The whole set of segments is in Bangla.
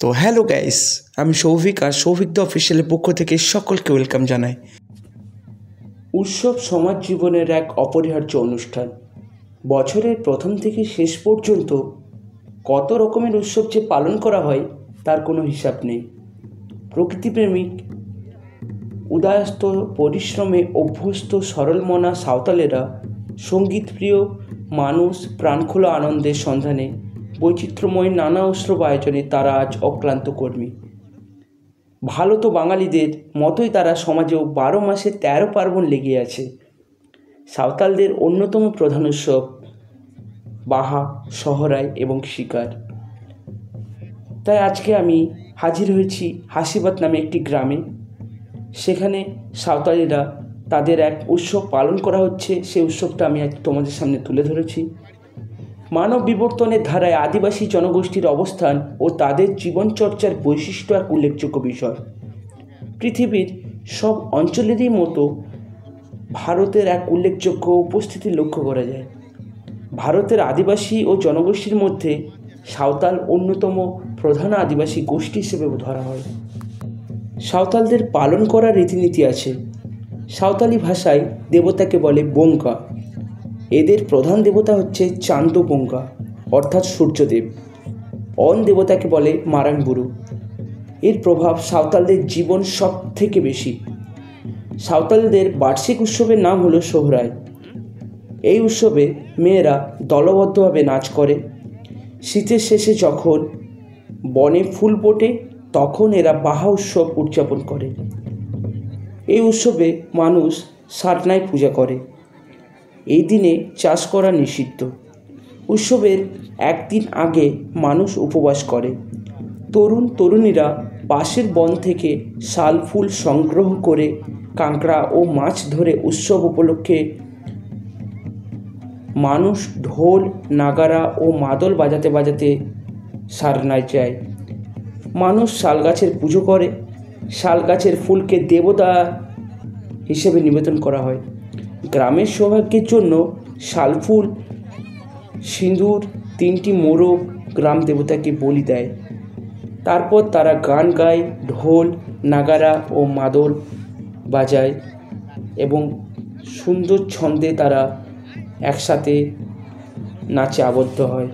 তো হ্যালো গাইস, আমি সৌভিক আর সৌভিক দ্য অফিসিয়ালের পক্ষ থেকে সকলকে ওয়েলকাম জানাই। উৎসব সমাজ জীবনের এক অপরিহার্য অনুষ্ঠান। বছরের প্রথম থেকে শেষ পর্যন্ত কত রকমের উৎসব যে পালন করা হয় তার কোনো হিসাব নেই। প্রকৃতিপ্রেমিক, উদয়াস্ত পরিশ্রমে অভ্যস্ত সরলমনা সাঁওতালেরা, সঙ্গীতপ্রিয় মানুষ, প্রাণখোলা আনন্দের সন্ধানে বৈচিত্র্যময় নানা উৎসব আয়োজনে তারা আজ অক্লান্ত কর্মী। ভালো তো বাঙালিদের মতোই তারা সমাজেও 12 মাসে 13 পার্বণ লেগে আছে। সাঁওতালদের অন্যতম প্রধান উৎসব বাহা, সহরাই এবং শিকার। তাই আজকে আমি হাজির হয়েছি হাসিবাদ নামে একটি গ্রামে। সেখানে সাঁওতালিরা তাদের এক উৎসব পালন করা হচ্ছে, সেই উৎসবটা আমি আজ তোমাদের সামনে তুলে ধরেছি। মানব বিবর্তনের ধারায় আদিবাসী জনগোষ্ঠীর অবস্থান ও তাদের জীবনচর্চার বৈশিষ্ট্য এক উল্লেখযোগ্য বিষয়। পৃথিবীর সব অঞ্চলেরই মতো ভারতের এক উল্লেখযোগ্য উপস্থিতি লক্ষ্য করা যায়। ভারতের আদিবাসী ও জনগোষ্ঠীর মধ্যে সাঁওতাল অন্যতম প্রধান আদিবাসী গোষ্ঠী হিসেবে ধরা হয়। সাঁওতালদের পালন করার রীতিনীতি আছে। সাঁওতালি ভাষায় দেবতাকে বলে বঙ্কা। এদের প্রধান দেবতা হচ্ছে চান্দ বঙ্কা অর্থাৎ সূর্যদেব। অন দেবতাকে বলে মারাংবুরু। এর প্রভাব সাঁওতালদের জীবন সব থেকে বেশি। সাঁওতালদের বার্ষিক উৎসবের নাম হলো সোহরাই। এই উৎসবে মেয়েরা দলবদ্ধভাবে নাচ করে। শীতের শেষে যখন বনে ফুল ফোটে তখন এরা বাহা উৎসব উদযাপন করে। এই উৎসবে মানুষ সারনায় পূজা করে। এই দিনে চাষ করা নিষিদ্ধ। উৎসবের একদিন আগে মানুষ উপবাস করে। তরুণ তরুণীরা পাশের বন থেকে শাল ফুল সংগ্রহ করে কাঁকড়া ও মাছ ধরে উৎসব উপলক্ষে মানুষ ঢোল, নাগারা ও মাদল বাজাতে বাজাতে সারনায় যায়। মানুষ শাল গাছের পুজো করে। শাল গাছের ফুলকে দেবতা হিসেবে নিবেদন করা হয়। গ্রামের সৌভাগ্যের জন্য শালফুল, সিঁদুর, 3টি মোরগ গ্রাম দেবতাকে বলি দেয়। তারপর তারা গান গায়, ঢোল, নাগারা ও মাদল বাজায় এবং সুন্দর ছন্দে তারা একসাথে নাচে আবদ্ধ হয়।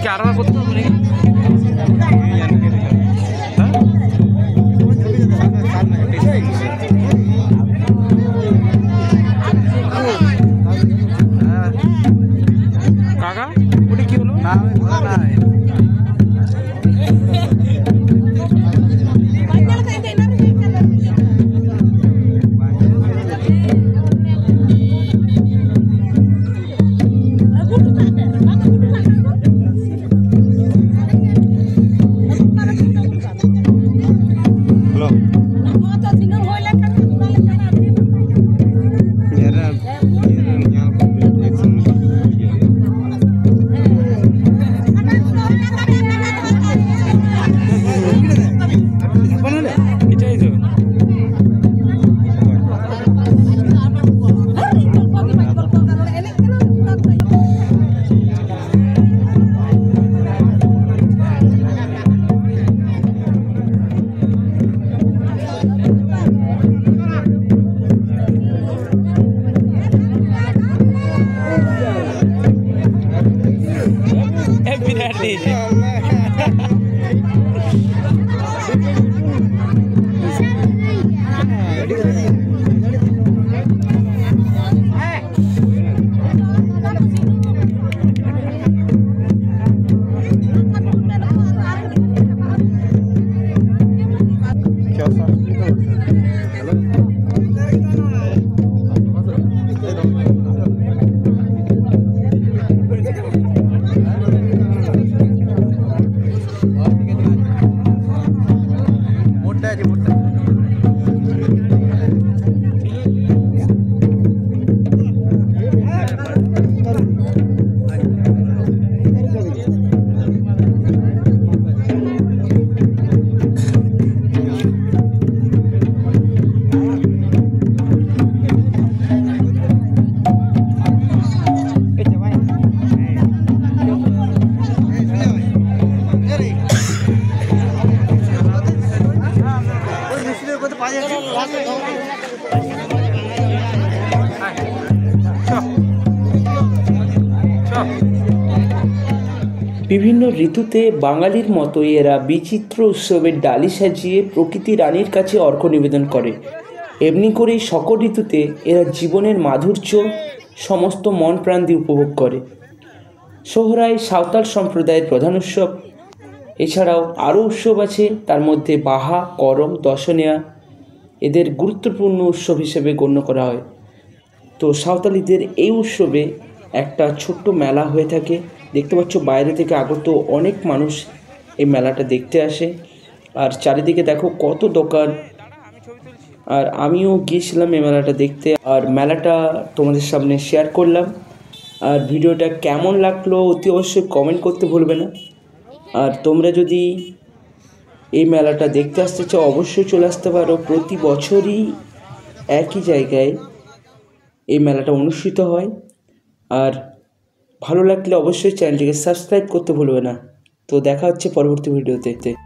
কি আরো করতে হবে নাকি? কাকা ওটা কি হলো? না এটাই তো বিভিন্ন ঋতুতে বাঙালির মতোই এরা বিচিত্র উৎসবের ডালি সাজিয়ে প্রকৃতি রানীর কাছে অর্ঘ্য নিবেদন করে। এমনি করেই সকল ঋতুতে এরা জীবনের মাধুর্য সমস্ত মন প্রাণ দিয়ে উপভোগ করে। সোহরাই সাঁওতাল সম্প্রদায়ের প্রধান উৎসব। এছাড়াও আরও উৎসব আছে, তার মধ্যে বাহা, করম, দশনেয়া এদের গুরুত্বপূর্ণ উৎসব হিসেবে গণ্য করা হয়। তো সাঁওতালিদের এই উৎসবে একটা ছোট্ট মেলা হয়ে থাকে। দেখতে পাচ্ছ বাইরে থেকে আগত অনেক মানুষ এই মেলাটা দেখতে আসে। আর চারিদিকে দেখো কত দোকান। আর আমিও গিয়েছিলাম এই মেলাটা দেখতে, আর মেলাটা তোমাদের সামনে শেয়ার করলাম। আর ভিডিওটা কেমন লাগলো অতি অবশ্যই কমেন্ট করতে ভুলবে না। আর তোমরা যদি এই মেলাটা দেখতে আসতে চাও অবশ্যই চলে আসতে পারো। প্রতি বছরই একই জায়গায় এই মেলাটা অনুষ্ঠিত হয়। আর ভালো লাগলে অবশ্যই চ্যানেলটিকে সাবস্ক্রাইব করতে ভুলবে না। তো দেখা হচ্ছে পরবর্তী ভিডিওতে।